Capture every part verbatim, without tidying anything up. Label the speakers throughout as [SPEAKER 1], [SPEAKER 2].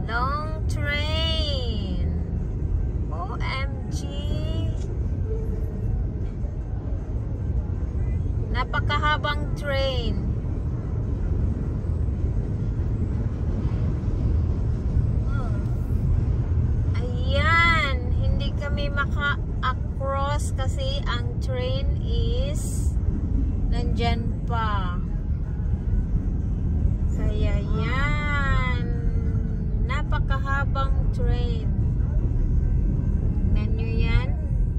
[SPEAKER 1] Long train. O M G. Napakahabang train. Ayan, hindi kami maka-across kasi ang train is nandyan pa. Kaya yan, napakahabang train. Tignan nyo yan.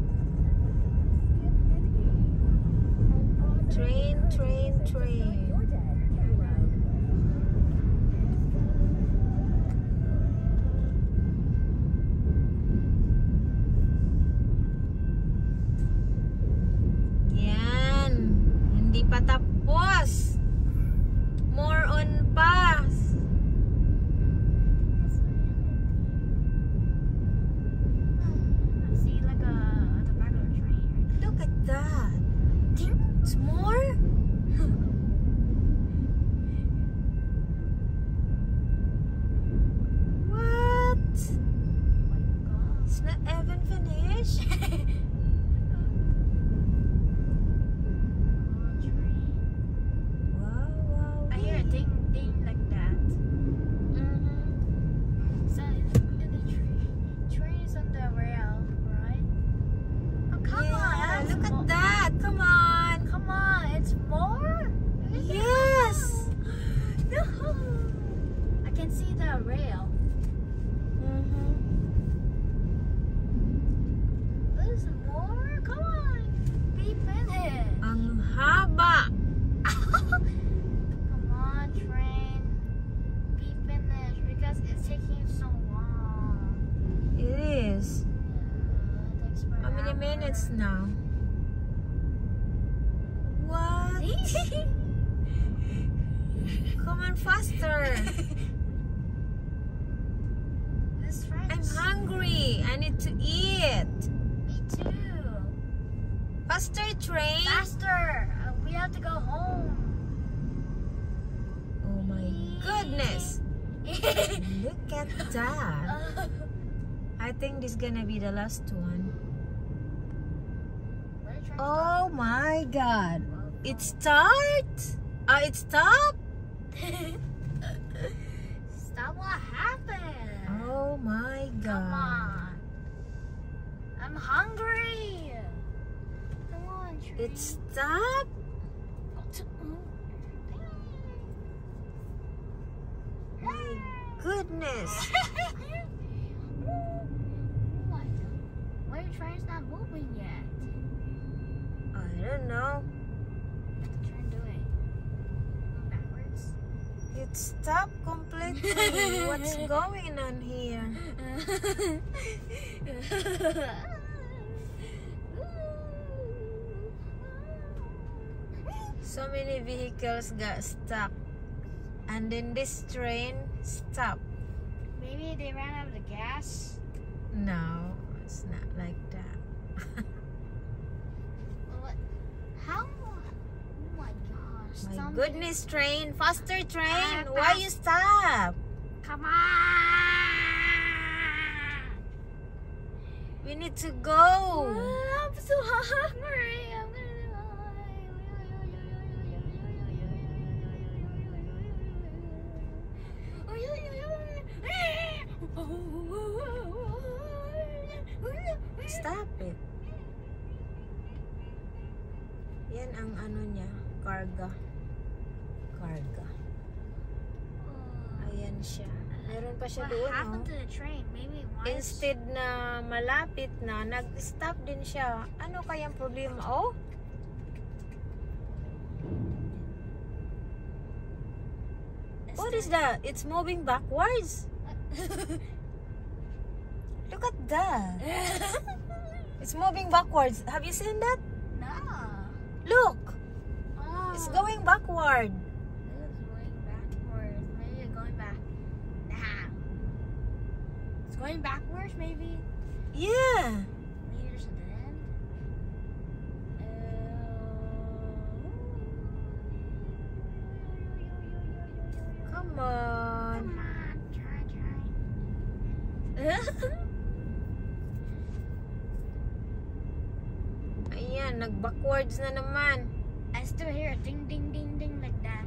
[SPEAKER 1] Train, train, train. Yan. Hindi pa tapos. More on pa.
[SPEAKER 2] See, like a, the regular train.
[SPEAKER 1] Look at that. It's more. What? It's not even finished. Wow, wow.
[SPEAKER 2] I hear a ding ding like that.
[SPEAKER 1] Mhm.
[SPEAKER 2] So the train, train is on the rail, right? Oh come
[SPEAKER 1] Yeah,
[SPEAKER 2] on! that's
[SPEAKER 1] look
[SPEAKER 2] mo-
[SPEAKER 1] at that. Come on.
[SPEAKER 2] Come on, it's more.
[SPEAKER 1] Yes.
[SPEAKER 2] No. I can see the rail.
[SPEAKER 1] Mhm.
[SPEAKER 2] There's more. Come on, be finished.
[SPEAKER 1] Ang haba.
[SPEAKER 2] Come on, train. Be finished because it's taking so long.
[SPEAKER 1] It is.
[SPEAKER 2] Yeah, it takes
[SPEAKER 1] How many
[SPEAKER 2] forever.
[SPEAKER 1] minutes now? What? Come on, faster.
[SPEAKER 2] This train
[SPEAKER 1] I'm
[SPEAKER 2] is-
[SPEAKER 1] hungry. I need to eat.
[SPEAKER 2] Me too.
[SPEAKER 1] Faster, train.
[SPEAKER 2] Faster. Uh, we have to go home.
[SPEAKER 1] Oh my goodness. Look at that.
[SPEAKER 2] Uh,
[SPEAKER 1] I think this is gonna be the last one.
[SPEAKER 2] where the train
[SPEAKER 1] Oh my god. It starts? Ah, it stopped?
[SPEAKER 2] Stop! What happened?
[SPEAKER 1] Oh my
[SPEAKER 2] Come
[SPEAKER 1] god.
[SPEAKER 2] on. I'm hungry. Come on, train.
[SPEAKER 1] It stopped? My goodness.
[SPEAKER 2] Oh my God. Why the train's not moving yet?
[SPEAKER 1] I don't know.
[SPEAKER 2] What's the train doing? Going backwards?
[SPEAKER 1] It stopped completely. What's going on here? So many vehicles got stuck. And then this train stopped.
[SPEAKER 2] Maybe they ran out of the gas.
[SPEAKER 1] No, it's not like that.
[SPEAKER 2] What? How? Oh my gosh!
[SPEAKER 1] My
[SPEAKER 2] somebody-
[SPEAKER 1] goodness, train. Faster, train.
[SPEAKER 2] Ah,
[SPEAKER 1] Why you stop?
[SPEAKER 2] Come on!
[SPEAKER 1] We need to go.
[SPEAKER 2] I'm so hungry. I'm gonna.
[SPEAKER 1] Stop it. Yan ang ano niya, karga. Karga. Ayan siya. Meron pa siya
[SPEAKER 2] What
[SPEAKER 1] doon,
[SPEAKER 2] happened
[SPEAKER 1] oh.
[SPEAKER 2] to the train? Maybe once.
[SPEAKER 1] Instead na malapit na, nag-stop din siya. Ano kayang problema? Oh? What is that? It's moving backwards. Look at that. It's moving backwards. Have you seen that?
[SPEAKER 2] No.
[SPEAKER 1] Look.
[SPEAKER 2] Oh.
[SPEAKER 1] It's going backward.
[SPEAKER 2] It's going backwards. Maybe it's going back now. It's going backwards, maybe.
[SPEAKER 1] Yeah.
[SPEAKER 2] Maybe there's an end.
[SPEAKER 1] Come on.
[SPEAKER 2] Come on, try, try.
[SPEAKER 1] Ayan, nag-backwards na naman.
[SPEAKER 2] I still hear a ding ding ding ding like that.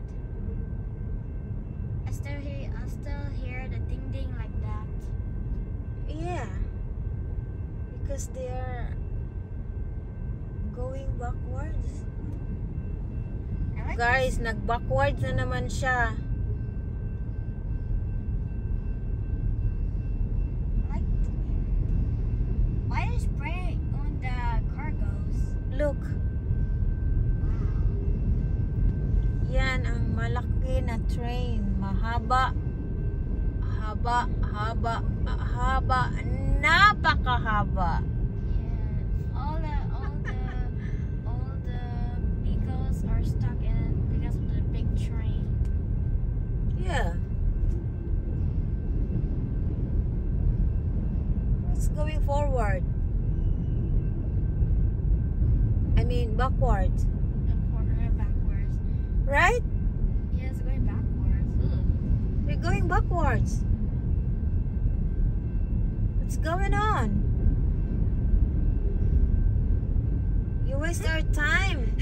[SPEAKER 2] I still hear I still hear the ding ding like that.
[SPEAKER 1] Yeah. Because they are going backwards.
[SPEAKER 2] I like
[SPEAKER 1] Guys, nag-backwards na naman siya.
[SPEAKER 2] like why is spray on the cargos?
[SPEAKER 1] Look.
[SPEAKER 2] Wow.
[SPEAKER 1] Yan ang malaki na train. Mahaba. Haba, haba, haba. Napakahaba.
[SPEAKER 2] Yeah. All the all the all the vehicles are stuck in because of the big train.
[SPEAKER 1] Yeah. It's going forward. I mean backwards.
[SPEAKER 2] Backwards.
[SPEAKER 1] Right?
[SPEAKER 2] Yeah, it's going backwards. Ugh.
[SPEAKER 1] We're going backwards. What's going on? You waste our time.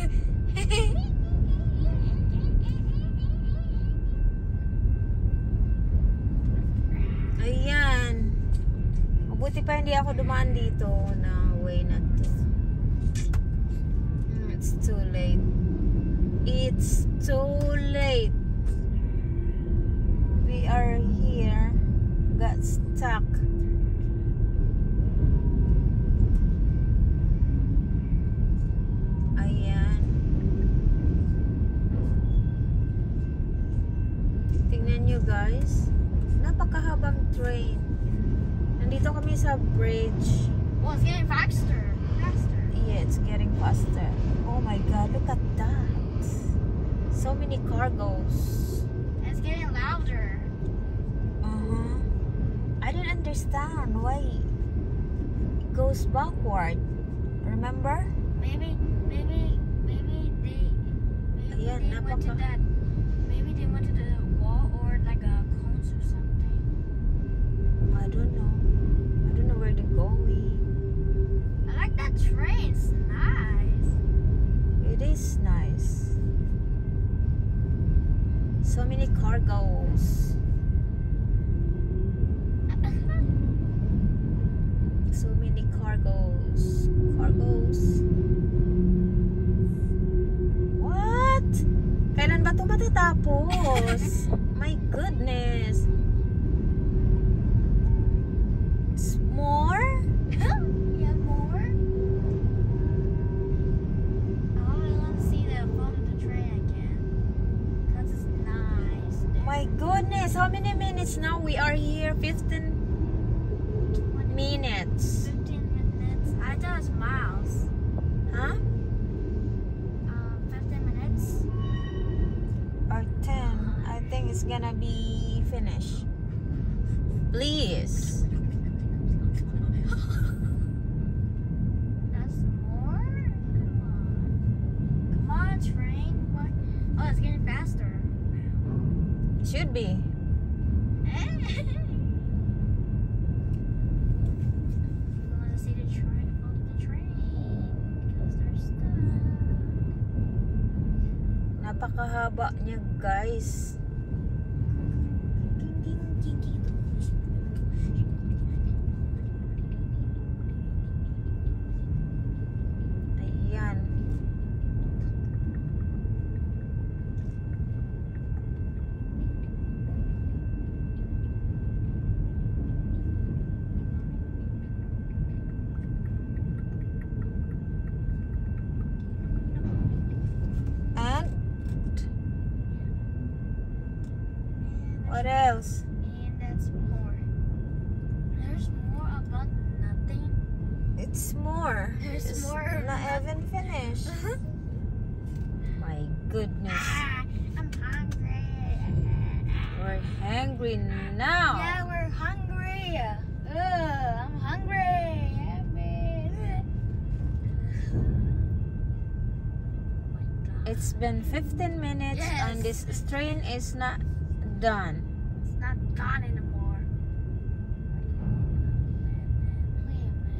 [SPEAKER 1] Ayan. Mabuti pa hindi ako dumaan dito na way na to. Mm, It's too late. It's too late. We are here. Got stuck. Ayan. Tingnan nyo guys. Napakahabang train. Nandito kami sa bridge.
[SPEAKER 2] Well, it's getting faster. Faster.
[SPEAKER 1] Yeah, it's getting faster. Oh my god, look at that. So many cargos.
[SPEAKER 2] And it's getting louder.
[SPEAKER 1] Uh-huh. I didn't understand why it goes backward. Remember?
[SPEAKER 2] Maybe, maybe, maybe they, maybe
[SPEAKER 1] Ayan,
[SPEAKER 2] they went to
[SPEAKER 1] napaka-
[SPEAKER 2] that. Maybe they went to the wall or like a cones or something.
[SPEAKER 1] I don't know. I don't know where they're going.
[SPEAKER 2] I like that train. It's nice.
[SPEAKER 1] It is nice. So many cargos. So many cargos. Cargos. What? Kailan ba ito matatapos? My goodness. It's more?
[SPEAKER 2] Yeah, more. I really want to see the front of the train again. Cause it's nice.
[SPEAKER 1] My goodness. How many minutes now? We are here. fifteen minutes.
[SPEAKER 2] Fifteen minutes. I thought it was miles.
[SPEAKER 1] Huh?
[SPEAKER 2] Um, fifteen minutes.
[SPEAKER 1] Or ten. I think it's gonna be finished. Please.
[SPEAKER 2] That's more? Come on. Come on, train. What? Oh, it's getting faster.
[SPEAKER 1] Should be.
[SPEAKER 2] You want to see the train? Follow the train. Because they're stuck.
[SPEAKER 1] Napakahaba niya, guys. Ayan. And what else?
[SPEAKER 2] And that's more. There's more about nothing.
[SPEAKER 1] It's more.
[SPEAKER 2] There's
[SPEAKER 1] It's
[SPEAKER 2] more.
[SPEAKER 1] not even finished. My goodness.
[SPEAKER 2] Ah, I'm hungry.
[SPEAKER 1] We're hungry now.
[SPEAKER 2] Yeah, we're hungry. Ugh, I'm hungry. Help me. Oh my God.
[SPEAKER 1] It's been fifteen minutes
[SPEAKER 2] Yes.
[SPEAKER 1] and this train is not done.
[SPEAKER 2] It's not gone anymore.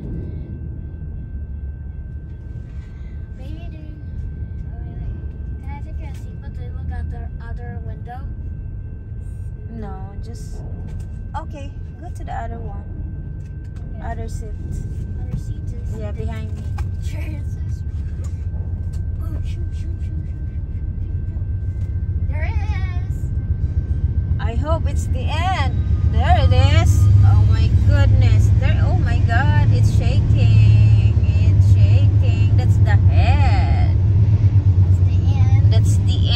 [SPEAKER 2] Maybe they. Oh, wait, can I take a seatbelt to look out the other window?
[SPEAKER 1] No, just okay. Go to the other one.
[SPEAKER 2] Yeah.
[SPEAKER 1] Other seat.
[SPEAKER 2] Other seats is.
[SPEAKER 1] Yeah, behind me.
[SPEAKER 2] Sure, it's this. Oh, shoot, shoot, shoot, shoot, shoot, shoot, shoot. There it is.
[SPEAKER 1] I hope it's the end. There it is. Oh my goodness. There. Oh my God. It's shaking. It's shaking. That's the head.
[SPEAKER 2] That's the end.
[SPEAKER 1] That's the